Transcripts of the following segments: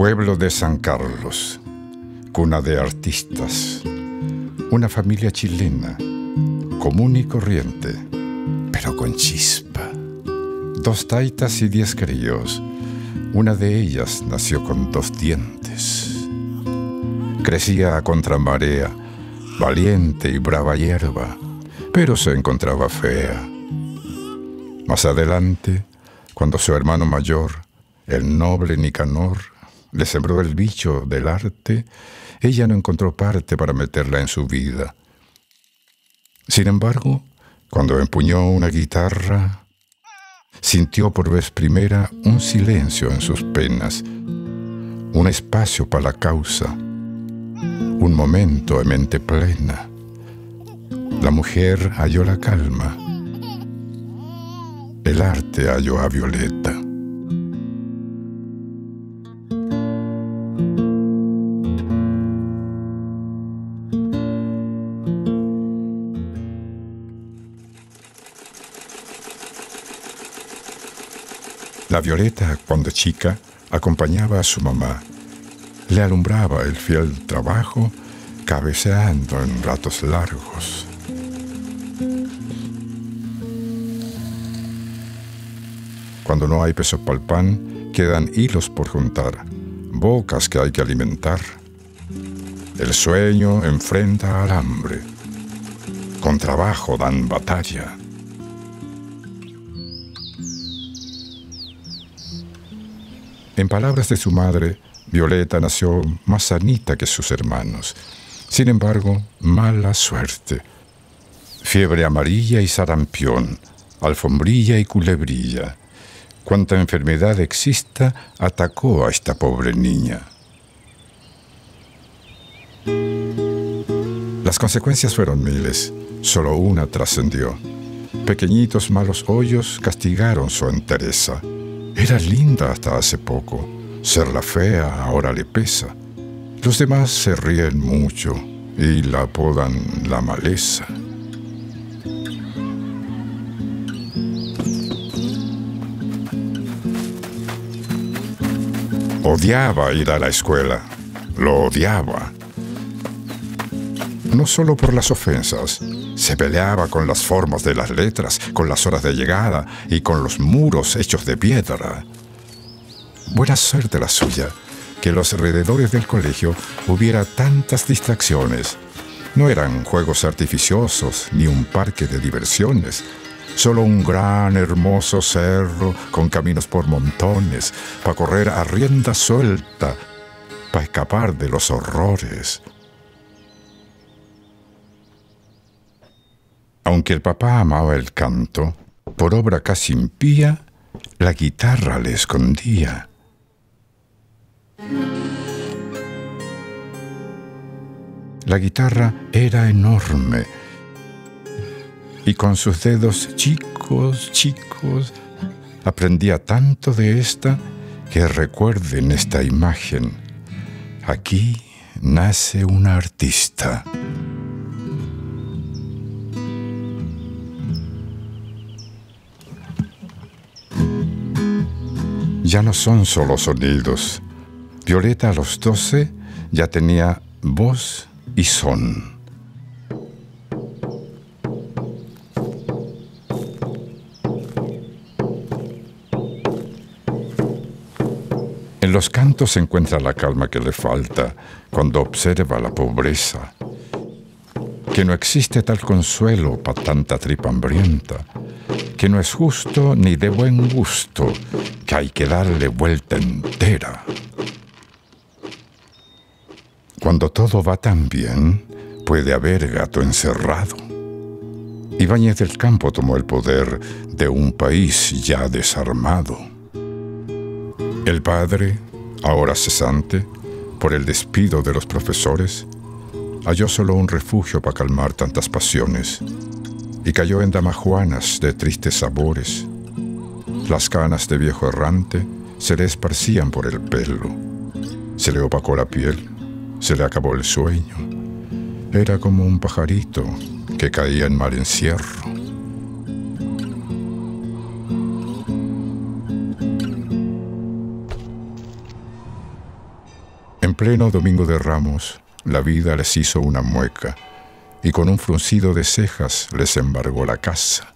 Pueblo de San Carlos, cuna de artistas, una familia chilena, común y corriente, pero con chispa. 2 taitas y 10 críos. Una de ellas nació con 2 dientes. Crecía a contramarea, valiente y brava hierba, pero se encontraba fea. Más adelante, cuando su hermano mayor, el noble Nicanor, le sembró el bicho del arte, ella no encontró parte para meterla en su vida. Sin embargo, cuando empuñó una guitarra, sintió por vez primera un silencio en sus penas, un espacio para la causa, un momento de mente plena. La mujer halló la calma, el arte halló a Violeta. La Violeta, cuando chica, acompañaba a su mamá. Le alumbraba el fiel trabajo, cabeceando en ratos largos. Cuando no hay peso para el pan, quedan hilos por juntar, bocas que hay que alimentar. El sueño enfrenta al hambre. Con trabajo dan batalla. En palabras de su madre, Violeta nació más sanita que sus hermanos. Sin embargo, mala suerte. Fiebre amarilla y sarampión, alfombrilla y culebrilla. Cuanta enfermedad exista, atacó a esta pobre niña. Las consecuencias fueron miles, solo una trascendió. Pequeñitos malos hoyos castigaron su entereza. Era linda hasta hace poco. Ser la fea ahora le pesa. Los demás se ríen mucho y la apodan la maleza. Odiaba ir a la escuela. Lo odiaba. No solo por las ofensas. Se peleaba con las formas de las letras, con las horas de llegada y con los muros hechos de piedra. Buena suerte la suya, que en los alrededores del colegio hubiera tantas distracciones. No eran juegos artificiosos ni un parque de diversiones, solo un gran, hermoso cerro con caminos por montones, para correr a rienda suelta, para escapar de los horrores. Aunque el papá amaba el canto, por obra casi impía, la guitarra le escondía. La guitarra era enorme y con sus dedos chicos, aprendía tanto de esta que recuerden esta imagen. Aquí nace una artista. Ya no son solo sonidos. Violeta a los 12 ya tenía voz y son. En los cantos se encuentra la calma que le falta cuando observa la pobreza. Que no existe tal consuelo para tanta tripa hambrienta. Que no es justo ni de buen gusto, que hay que darle vuelta entera. Cuando todo va tan bien, puede haber gato encerrado. Ibáñez del Campo tomó el poder de un país ya desarmado. El padre, ahora cesante, por el despido de los profesores, halló solo un refugio para calmar tantas pasiones y cayó en damajuanas de tristes sabores. Las canas de viejo errante se le esparcían por el pelo. Se le opacó la piel, se le acabó el sueño. Era como un pajarito que caía en mal encierro. pleno Domingo de Ramos, la vida les hizo una mueca y con un fruncido de cejas les embargó la casa.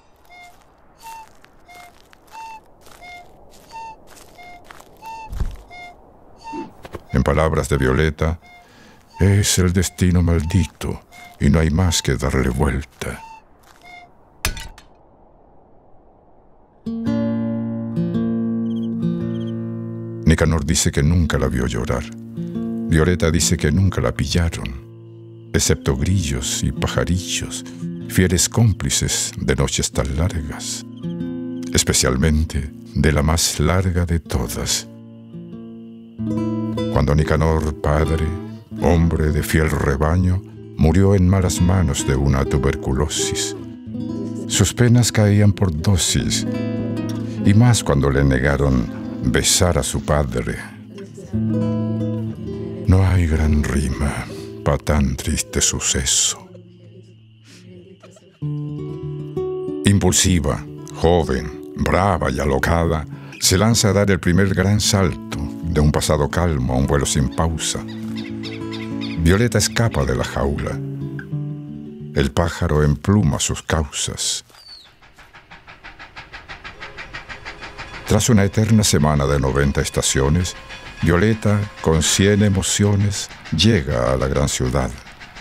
En palabras de Violeta, es el destino maldito y no hay más que darle vuelta. Nicanor dice que nunca la vio llorar. Violeta dice que nunca la pillaron, excepto grillos y pajarillos, fieles cómplices de noches tan largas, especialmente de la más larga de todas. Cuando Nicanor, padre, hombre de fiel rebaño, murió en malas manos de una tuberculosis. Sus penas caían por dosis, y más cuando le negaron besar a su padre. No hay gran rima para tan triste suceso. Impulsiva, joven, brava y alocada, se lanza a dar el primer gran salto de un pasado calmo a un vuelo sin pausa. Violeta escapa de la jaula. El pájaro empluma sus causas. Tras una eterna semana de 90 estaciones, Violeta, con 100 emociones, llega a la gran ciudad.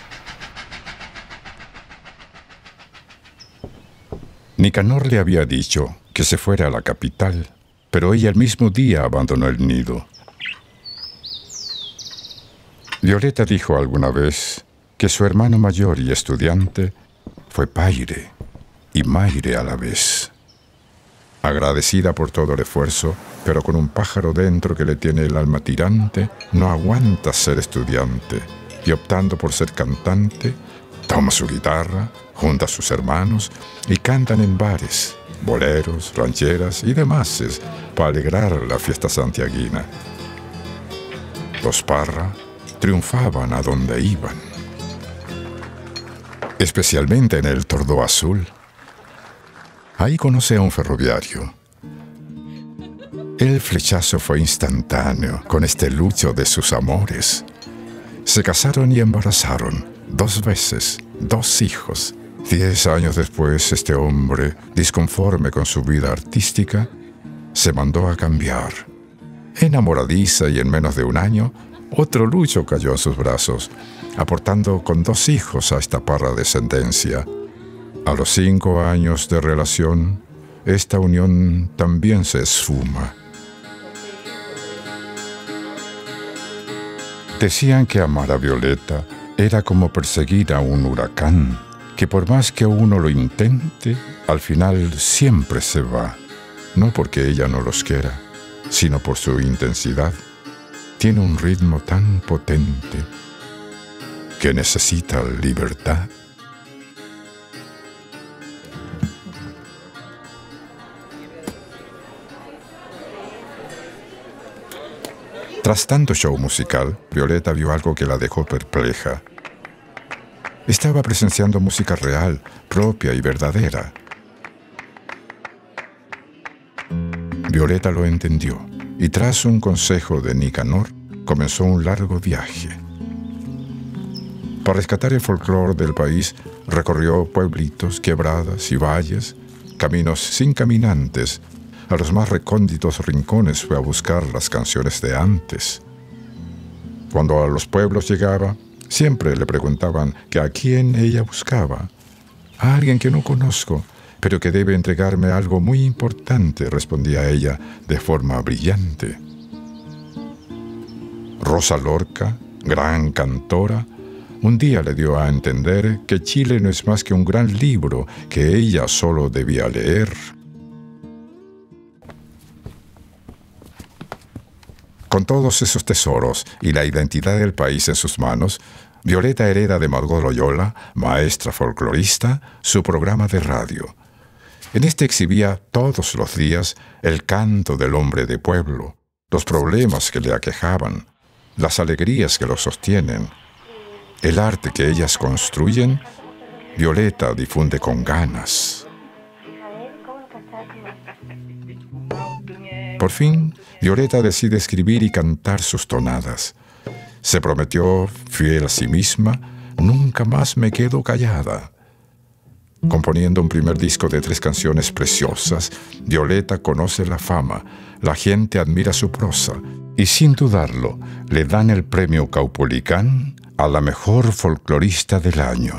Nicanor le había dicho que se fuera a la capital, pero ella el mismo día abandonó el nido. Violeta dijo alguna vez que su hermano mayor y estudiante fue paire y maire a la vez. Agradecida por todo el esfuerzo, pero con un pájaro dentro que le tiene el alma tirante, no aguanta ser estudiante y optando por ser cantante, toma su guitarra, junta a sus hermanos y cantan en bares, boleros, rancheras y demás para alegrar la fiesta santiaguina. Los Parra triunfaban a donde iban, especialmente en el Tordó Azul. Ahí conoce a un ferroviario. El flechazo fue instantáneo con este lucho de sus amores. Se casaron y embarazaron 2 veces, 2 hijos. 10 años después, este hombre, disconforme con su vida artística, se mandó a cambiar. Enamoradiza y en menos de un año, otro lucho cayó en sus brazos, aportando con 2 hijos a esta parra descendencia. A los 5 años de relación, esta unión también se esfuma. Decían que amar a Violeta era como perseguir a un huracán, que por más que uno lo intente, al final siempre se va. No porque ella no los quiera, sino por su intensidad. Tiene un ritmo tan potente que necesita libertad. Tras tanto show musical, Violeta vio algo que la dejó perpleja. Estaba presenciando música real, propia y verdadera. Violeta lo entendió y tras un consejo de Nicanor, comenzó un largo viaje. Para rescatar el folclore del país, recorrió pueblitos, quebradas y valles, caminos sin caminantes. A los más recónditos rincones fue a buscar las canciones de antes. Cuando a los pueblos llegaba, siempre le preguntaban que a quién ella buscaba. A alguien que no conozco, pero que debe entregarme algo muy importante, respondía ella de forma brillante. Rosa Lorca, gran cantora, un día le dio a entender que Chile no es más que un gran libro que ella solo debía leer. Con todos esos tesoros y la identidad del país en sus manos, Violeta hereda de Margot Loyola, maestra folclorista, su programa de radio. En este exhibía todos los días el canto del hombre de pueblo, los problemas que le aquejaban, las alegrías que lo sostienen. El arte que ellas construyen, Violeta difunde con ganas. Por fin, Violeta decide escribir y cantar sus tonadas. Se prometió, fiel a sí misma, nunca más me quedo callada. Componiendo un primer disco de 3 canciones preciosas, Violeta conoce la fama, la gente admira su prosa y sin dudarlo le dan el premio Caupolicán a la mejor folclorista del año.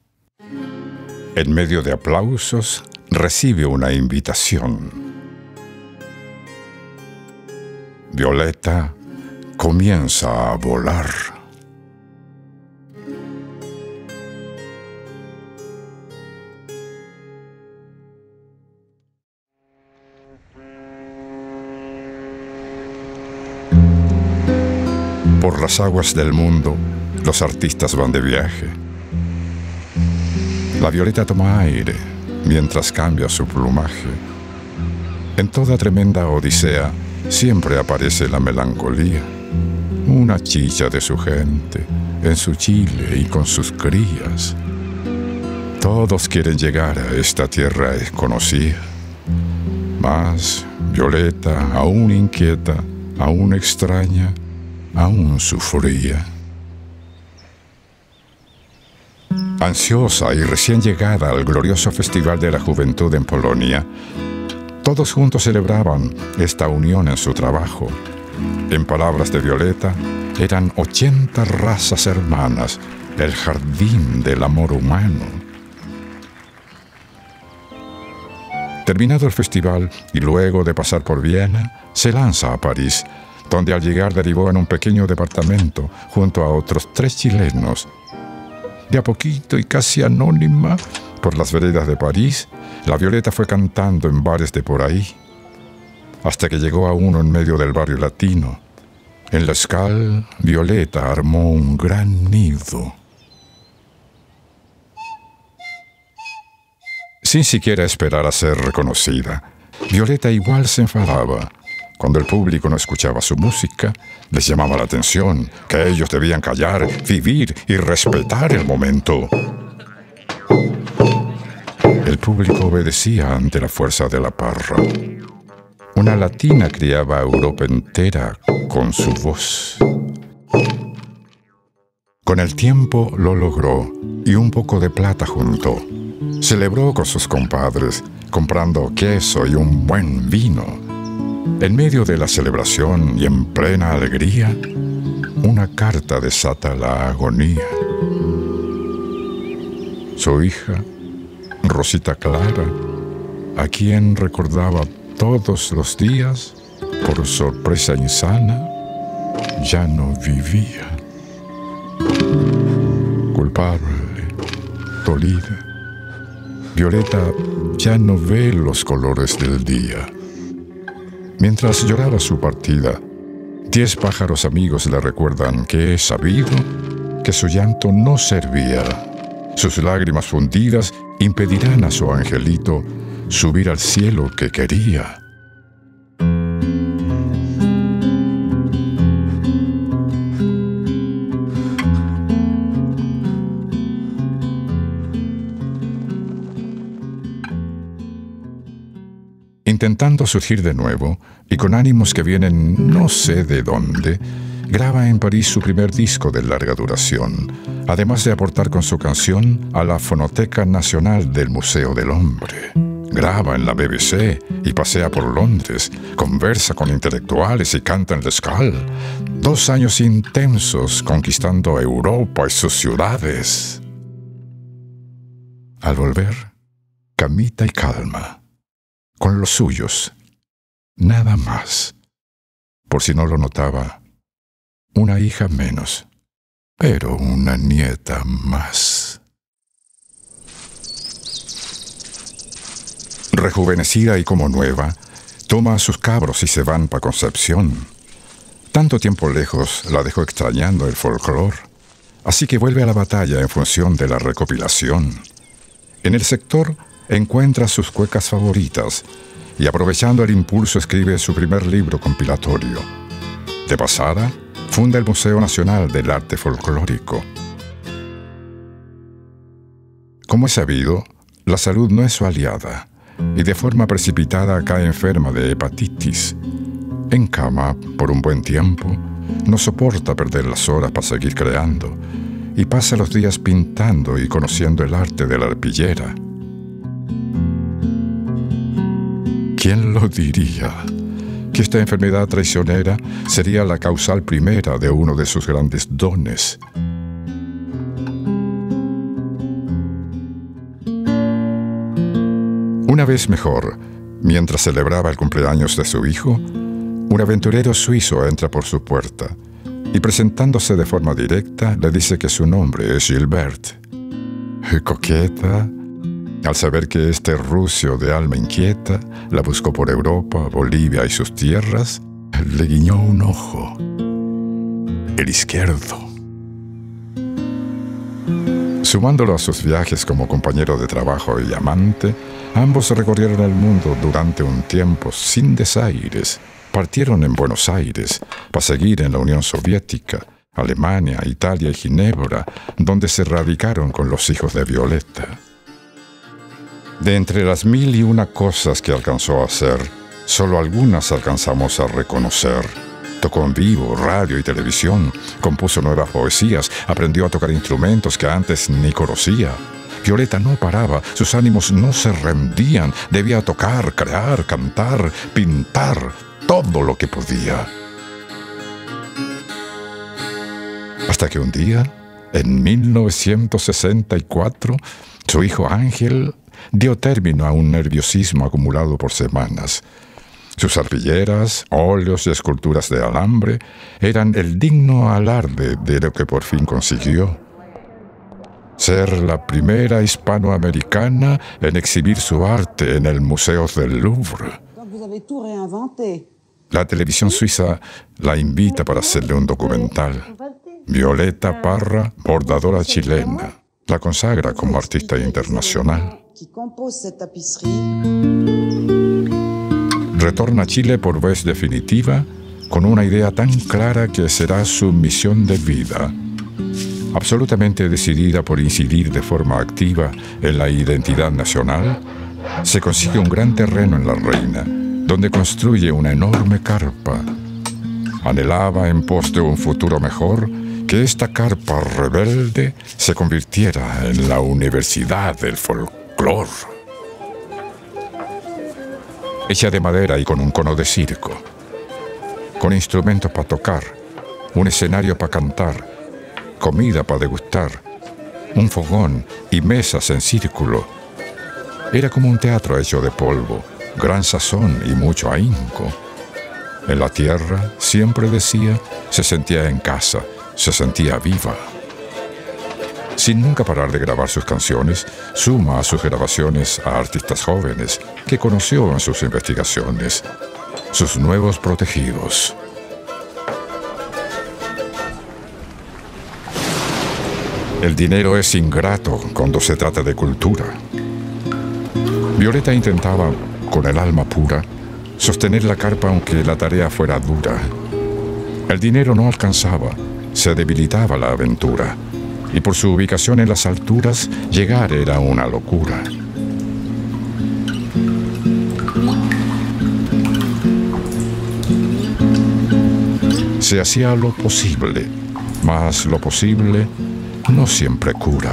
En medio de aplausos, recibe una invitación. Violeta comienza a volar. Por las aguas del mundo, los artistas van de viaje. La violeta toma aire mientras cambia su plumaje. En toda tremenda odisea siempre aparece la melancolía, una chicha de su gente, en su Chile y con sus crías. Todos quieren llegar a esta tierra desconocida, mas Violeta, aún inquieta, aún extraña, aún sufría. Ansiosa y recién llegada al glorioso Festival de la Juventud en Polonia, todos juntos celebraban esta unión en su trabajo. En palabras de Violeta, eran 80 razas hermanas, el jardín del amor humano. Terminado el festival y luego de pasar por Viena, se lanza a París, donde al llegar derivó en un pequeño departamento junto a otros 3 chilenos. De a poquito y casi anónima, por las veredas de París, la Violeta fue cantando en bares de por ahí, hasta que llegó a uno en medio del barrio latino. En la Escale, Violeta armó un gran nido. Sin siquiera esperar a ser reconocida, Violeta igual se enfadaba. Cuando el público no escuchaba su música, les llamaba la atención que ellos debían callar, vivir y respetar el momento. El público obedecía ante la fuerza de la parra. Una latina criaba a Europa entera con su voz. Con el tiempo lo logró y un poco de plata juntó. Celebró con sus compadres, comprando queso y un buen vino. En medio de la celebración y en plena alegría, una carta desata la agonía. Su hija, Rosita Clara, a quien recordaba todos los días, por sorpresa insana, ya no vivía. Culpable, dolida, Violeta ya no ve los colores del día. Mientras lloraba su partida, 10 pájaros amigos le recuerdan que es sabido que su llanto no servía. Sus lágrimas fundidas impedirán a su angelito subir al cielo que quería. Intentando surgir de nuevo, y con ánimos que vienen no sé de dónde, graba en París su primer disco de larga duración, además de aportar con su canción a la Fonoteca Nacional del Museo del Hombre. Graba en la BBC y pasea por Londres, conversa con intelectuales y canta en la Scala. 2 años intensos conquistando Europa y sus ciudades. Al volver, camita y calma, con los suyos, nada más. Por si no lo notaba, una hija menos, pero una nieta más. Rejuvenecida y como nueva, toma a sus cabros y se van pa' Concepción. Tanto tiempo lejos la dejó extrañando el folclor, así que vuelve a la batalla en función de la recopilación. En el sector encuentra sus cuecas favoritas y aprovechando el impulso escribe su primer libro compilatorio. De pasada, funda el Museo Nacional del Arte Folclórico. Como es sabido, la salud no es su aliada y de forma precipitada cae enferma de hepatitis. En cama por un buen tiempo no soporta perder las horas para seguir creando y pasa los días pintando y conociendo el arte de la arpillera. ¿Quién lo diría? Que esta enfermedad traicionera sería la causal primera de uno de sus grandes dones. Una vez mejor, mientras celebraba el cumpleaños de su hijo, un aventurero suizo entra por su puerta y, presentándose de forma directa, le dice que su nombre es Gilbert. Coqueta, al saber que este rucio de alma inquieta la buscó por Europa, Bolivia y sus tierras, le guiñó un ojo, el izquierdo. Sumándolo a sus viajes como compañero de trabajo y amante, ambos recorrieron el mundo durante un tiempo sin desaires. Partieron en Buenos Aires para seguir en la Unión Soviética, Alemania, Italia y Ginebra, donde se radicaron con los hijos de Violeta. De entre las 1001 cosas que alcanzó a hacer, solo algunas alcanzamos a reconocer. Tocó en vivo, radio y televisión, compuso nuevas poesías, aprendió a tocar instrumentos que antes ni conocía. Violeta no paraba, sus ánimos no se rendían, debía tocar, crear, cantar, pintar, todo lo que podía. Hasta que un día, en 1964, su hijo Ángel dio término a un nerviosismo acumulado por semanas. Sus arpilleras, óleos y esculturas de alambre eran el digno alarde de lo que por fin consiguió: ser la primera hispanoamericana en exhibir su arte en el Museo del Louvre. La televisión suiza la invita para hacerle un documental. Violeta Parra, bordadora chilena, la consagra como artista internacional. Retorna a Chile por vez definitiva con una idea tan clara que será su misión de vida. Absolutamente decidida por incidir de forma activa en la identidad nacional, se consigue un gran terreno en La Reina, donde construye una enorme carpa. Anhelaba, en pos de un futuro mejor, que esta carpa rebelde se convirtiera en la Universidad del Folclor. Hecha de madera y con un cono de circo, con instrumentos para tocar, un escenario para cantar, comida para degustar, un fogón y mesas en círculo. Era como un teatro hecho de polvo, gran sazón y mucho ahínco. En la tierra, siempre decía, se sentía en casa, se sentía viva. Sin nunca parar de grabar sus canciones, suma a sus grabaciones a artistas jóvenes que conoció en sus investigaciones, sus nuevos protegidos. El dinero es ingrato cuando se trata de cultura. Violeta intentaba, con el alma pura, sostener la carpa aunque la tarea fuera dura. El dinero no alcanzaba, se debilitaba la aventura, y por su ubicación en las alturas, llegar era una locura. Se hacía lo posible, mas lo posible no siempre cura.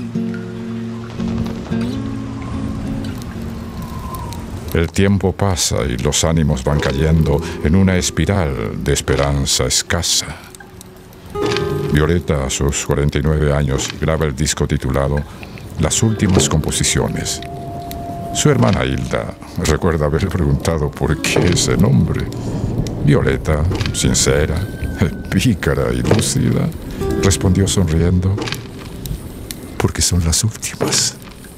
El tiempo pasa y los ánimos van cayendo en una espiral de esperanza escasa. Violeta, a sus 49 años, graba el disco titulado Las últimas composiciones. Su hermana Hilda recuerda haberle preguntado por qué ese nombre. Violeta, sincera, pícara y lúcida, respondió sonriendo: porque son las últimas.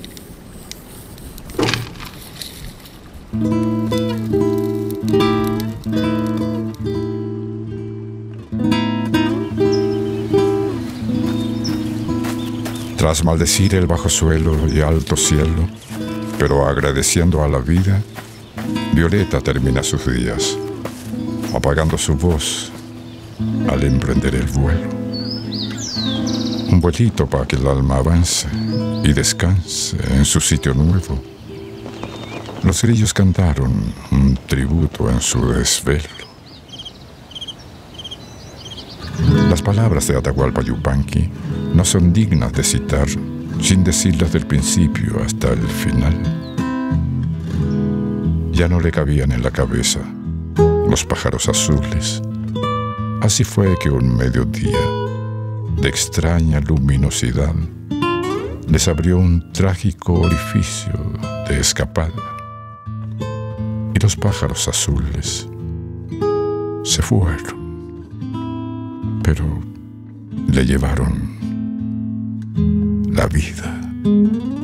Tras maldecir el bajo suelo y alto cielo, pero agradeciendo a la vida, Violeta termina sus días, apagando su voz al emprender el vuelo. Un vuelito para que el alma avance y descanse en su sitio nuevo. Los grillos cantaron un tributo en su desvelo. Las palabras de Atahualpa Yupanqui no son dignas de citar sin decirlas del principio hasta el final. Ya no le cabían en la cabeza los pájaros azules. Así fue que un mediodía de extraña luminosidad les abrió un trágico orificio de escapada, y los pájaros azules se fueron, pero le llevaron la vida.